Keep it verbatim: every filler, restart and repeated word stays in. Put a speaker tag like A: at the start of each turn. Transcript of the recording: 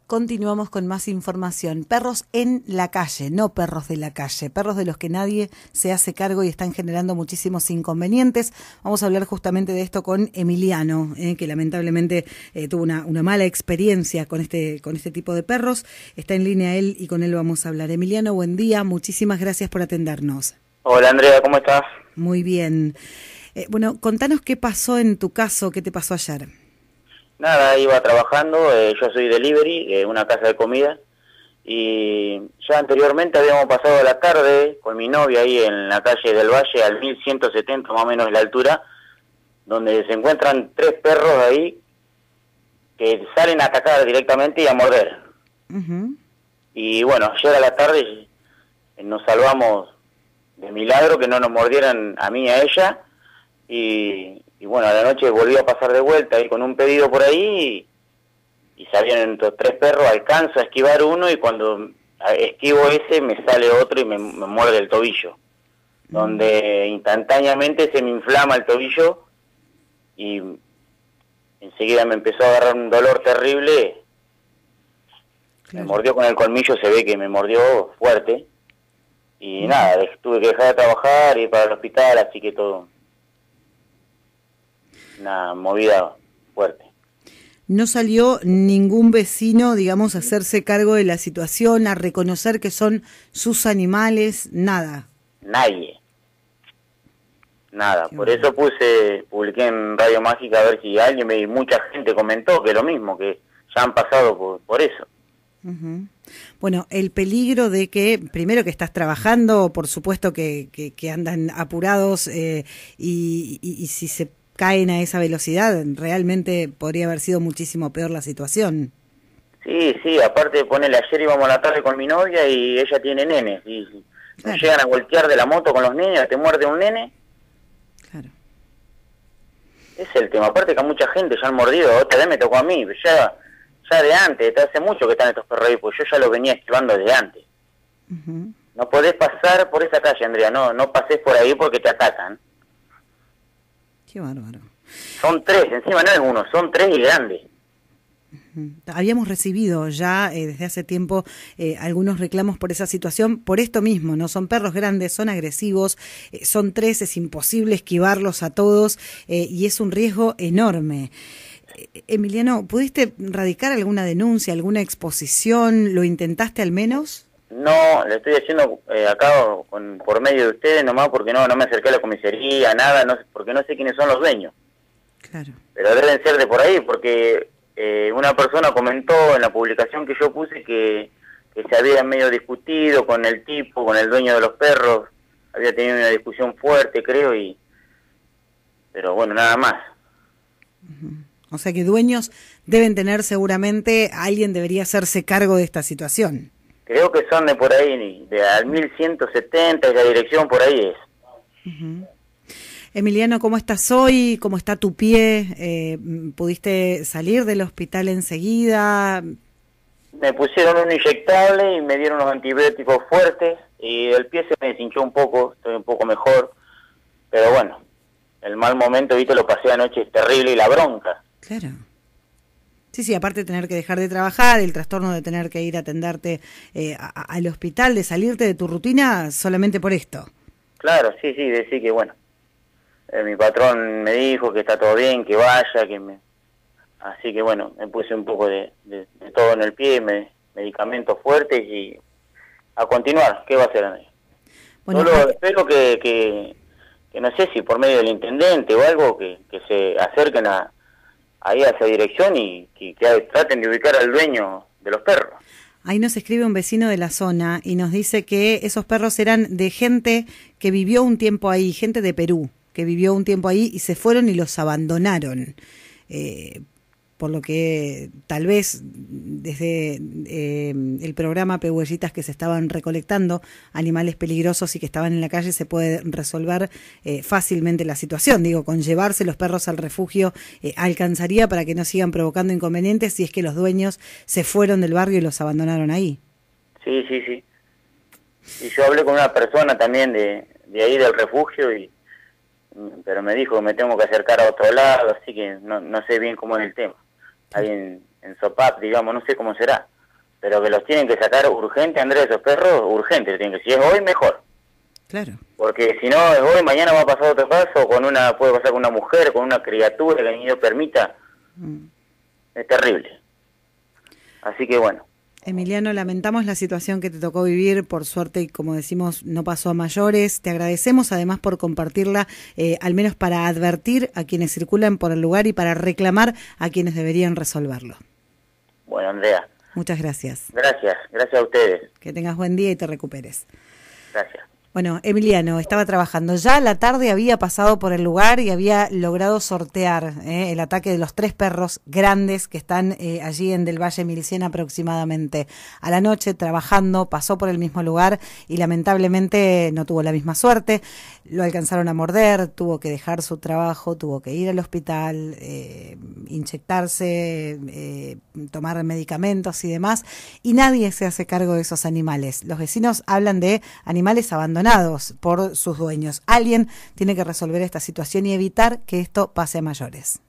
A: Continuamos con más información. Perros en la calle, no perros de la calle, perros de los que nadie se hace cargo y están generando muchísimos inconvenientes. Vamos a hablar justamente de esto con Emiliano, eh, que lamentablemente eh, tuvo una, una mala experiencia con este, con este tipo de perros. Está en línea él y con él vamos a hablar. Emiliano, buen día, muchísimas gracias por atendernos.
B: Hola Andrea, ¿cómo estás?
A: Muy bien. Eh, bueno, contanos qué pasó en tu caso, qué te pasó ayer.
B: Nada, iba trabajando, eh, yo soy delivery, eh, una casa de comida, y ya anteriormente habíamos pasado la tarde con mi novia ahí en la calle del Valle, al mil ciento setenta más o menos la altura, donde se encuentran tres perros ahí que salen a atacar directamente y a morder. Uh-huh. Y bueno, ayer a la tarde nos salvamos de milagro que no nos mordieran a mí y a ella, y... Y bueno, a la noche volví a pasar de vuelta ahí con un pedido por ahí y, y salieron estos tres perros, alcanzo a esquivar uno y cuando esquivo ese me sale otro y me, me muerde el tobillo, mm. donde instantáneamente se me inflama el tobillo y enseguida me empezó a agarrar un dolor terrible, claro. Me mordió con el colmillo, se ve que me mordió fuerte y mm. nada, tuve que dejar de trabajar, ir para el hospital, así que todo... una movida fuerte.
A: ¿No salió ningún vecino, digamos, a hacerse cargo de la situación, a reconocer que son sus animales? Nada.
B: Nadie. Nada. Qué Por bueno. Eso puse, publiqué en Radio Mágica a ver si alguien, me, mucha gente comentó que lo mismo, que ya han pasado por, por eso.
A: Uh-huh. Bueno, el peligro de que, primero que estás trabajando, por supuesto que, que, que andan apurados eh, y, y, y si se caen a esa velocidad, realmente podría haber sido muchísimo peor la situación.
B: Sí, sí, aparte ponele, ayer íbamos a la tarde con mi novia y ella tiene nenes, y claro. Nos llegan a voltear de la moto con los niños, te muerde un nene. Claro. Es el tema, aparte que a mucha gente ya han mordido, otra vez me tocó a mí, ya, ya de antes, desde hace mucho que están estos perros ahí, pues yo ya los venía esquivando desde antes. Uh-huh. No podés pasar por esa calle, Andrea, no, no pases por ahí porque te atacan.
A: Qué bárbaro.
B: Son tres, encima no es uno, son tres y grandes.
A: Uh-huh. Habíamos recibido ya eh, desde hace tiempo eh, algunos reclamos por esa situación, por esto mismo, ¿no? Son perros grandes, son agresivos, eh, son tres, es imposible esquivarlos a todos eh, y es un riesgo enorme. Eh, Emiliano, ¿pudiste radicar alguna denuncia, alguna exposición? ¿Lo intentaste al menos?
B: No, le estoy haciendo eh, acá con, por medio de ustedes nomás porque no no me acerqué a la comisaría, nada, no porque no sé quiénes son los dueños. Claro. Pero deben ser de por ahí porque eh, una persona comentó en la publicación que yo puse que, que se había medio discutido con el tipo, con el dueño de los perros, había tenido una discusión fuerte, creo, y pero bueno, nada más.
A: Uh-huh. O sea que dueños deben tener seguramente, alguien debería hacerse cargo de esta situación.
B: Creo que son de por ahí, de al mil ciento setenta, y la dirección por ahí es.
A: Uh-huh. Emiliano, ¿cómo estás hoy? ¿Cómo está tu pie? Eh, ¿Pudiste salir del hospital enseguida?
B: Me pusieron un inyectable y me dieron unos antibióticos fuertes y el pie se me deshinchó un poco, estoy un poco mejor, pero bueno, el mal momento, viste, lo pasé anoche, es terrible, y la bronca.
A: Claro. Sí, sí, aparte de tener que dejar de trabajar, el trastorno de tener que ir a atenderte eh, a, al hospital, de salirte de tu rutina solamente por esto.
B: Claro, sí, sí, decir que bueno, eh, mi patrón me dijo que está todo bien, que vaya, que me... Así que bueno, me puse un poco de, de, de todo en el pie, me, medicamentos fuertes y a continuar, ¿qué va a hacer, Andrés? Bueno, Solo pues... espero que, que, que no sé si por medio del intendente o algo, que, que se acerquen a... ahí a esa dirección y que, que traten de ubicar al dueño de los perros.
A: Ahí nos escribe un vecino de la zona y nos dice que esos perros eran de gente que vivió un tiempo ahí, gente de Perú, que vivió un tiempo ahí y se fueron y los abandonaron. Eh, por lo que tal vez desde eh, el programa Pehuellitas que se estaban recolectando animales peligrosos y que estaban en la calle se puede resolver eh, fácilmente la situación. Digo, con llevarse los perros al refugio eh, alcanzaría para que no sigan provocando inconvenientes si es que los dueños se fueron del barrio y los abandonaron ahí.
B: Sí, sí, sí. Y yo hablé con una persona también de, de ahí del refugio, y pero me dijo que me tengo que acercar a otro lado, así que no, no sé bien cómo es el tema. Ahí en, en Sopap, digamos, no sé cómo será. pero que los tienen que sacar urgente, Andrés, esos perros, urgente, tienen que, si es hoy, mejor.
A: Claro.
B: Porque si no es hoy, mañana va a pasar otro caso, con una, puede pasar con una mujer, con una criatura que ni Dios permita. Mm. Es terrible. Así que bueno.
A: Emiliano, lamentamos la situación que te tocó vivir, por suerte, y como decimos, no pasó a mayores. Te agradecemos además por compartirla, eh, al menos para advertir a quienes circulan por el lugar y para reclamar a quienes deberían resolverlo.
B: Bueno, Andrea.
A: Muchas gracias.
B: Gracias, gracias a ustedes.
A: Que tengas buen día y te recuperes.
B: Gracias.
A: Bueno, Emiliano estaba trabajando. Ya a la tarde había pasado por el lugar y había logrado sortear eh, el ataque de los tres perros grandes que están eh, allí en Del Valle mil cien aproximadamente. A la noche, trabajando, pasó por el mismo lugar y lamentablemente no tuvo la misma suerte. Lo alcanzaron a morder, tuvo que dejar su trabajo, tuvo que ir al hospital, eh, inyectarse, eh, tomar medicamentos y demás. Y nadie se hace cargo de esos animales. Los vecinos hablan de animales abandonados por sus dueños. Alguien tiene que resolver esta situación y evitar que esto pase a mayores.